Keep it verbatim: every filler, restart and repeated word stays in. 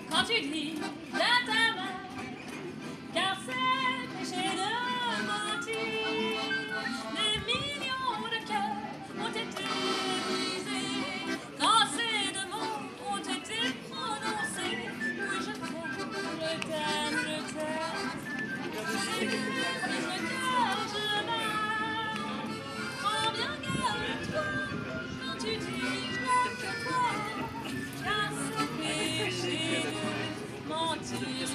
quand tu dis de ta main, car c'est péché de mentir. Des millions de cœurs ont été brisés quand ces deux mots ont été prononcés. Oui, je t'aime, je t'aime, je t'aime. C'est que brise le cœur, je m'aime. Prends bien garde de toi quand tu dis je n'aime que toi, car c'est péché de mentir.